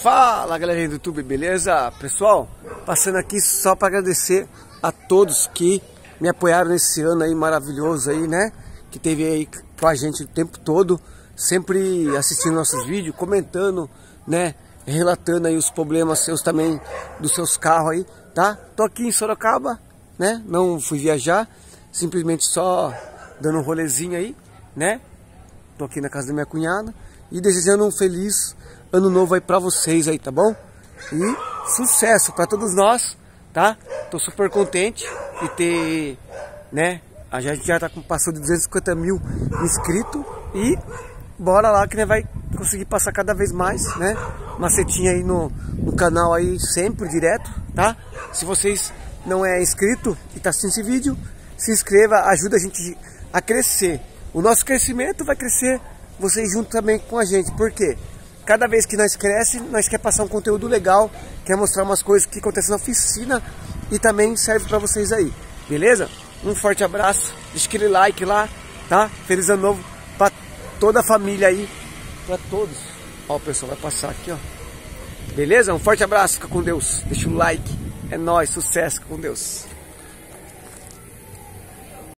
Fala galerinha do YouTube, beleza? Pessoal, passando aqui só para agradecer a todos que me apoiaram nesse ano aí maravilhoso aí, né? Que teve aí com a gente o tempo todo, sempre assistindo nossos vídeos, comentando, né? Relatando aí os problemas seus também, dos seus carros aí, tá? Tô aqui em Sorocaba, né? Não fui viajar, simplesmente só dando um rolezinho aí, né? Tô aqui na casa da minha cunhada e desejando um feliz ano novo aí pra vocês aí, tá bom? E sucesso pra todos nós, tá? Tô super contente de ter, né? A gente já passou de 250 mil inscritos e bora lá que né, vai conseguir passar cada vez mais, né? Uma setinha aí no canal aí sempre direto, tá? Se vocês não é inscrito e tá assistindo esse vídeo, se inscreva, ajuda a gente a crescer. O nosso crescimento vai crescer vocês junto também com a gente, por quê? Cada vez que nós crescemos, nós quer passar um conteúdo legal, quer mostrar umas coisas que acontecem na oficina e também serve para vocês aí, beleza? Um forte abraço, deixa aquele like lá, tá? Feliz ano novo para toda a família aí, para todos. Ó, o pessoal vai passar aqui, ó. Beleza? Um forte abraço, fica com Deus. Deixa o like, é nóis, sucesso, com Deus.